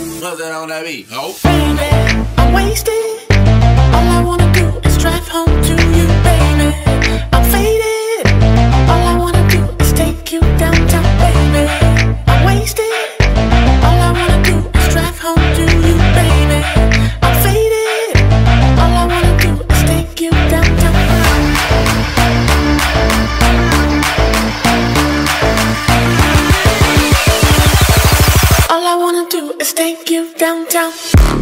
Nothing on that beat. Oh. Baby, I'm wasted. All I wanna do is drive home to you, baby. I'm faded. All I wanna do is take you downtown, baby. I'm wasted. All I wanna do is drive home to you, baby. I'm faded. All I wanna do is take you downtown. All I wanna do is take you downtown.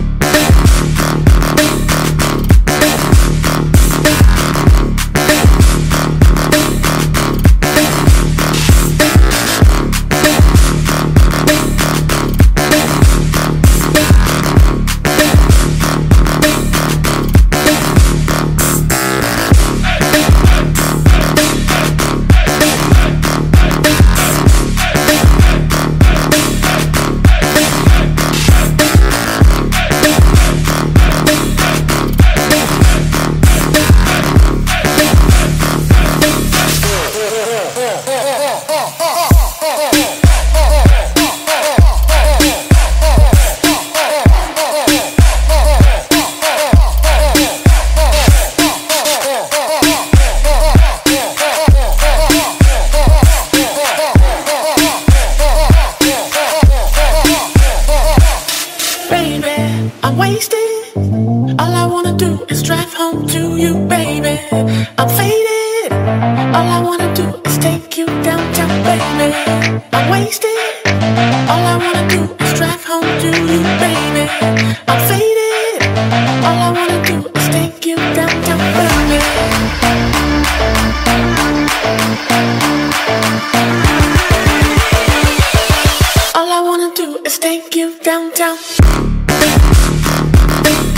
Baby, I'm wasted. All I wanna do is drive home to you, baby. I'm faded. All I wanna do is take you downtown, baby. I'm wasted. All I wanna do is drive home to you, baby. I'm faded. All I wanna do is take you downtown, baby. All I wanna do is take you downtown.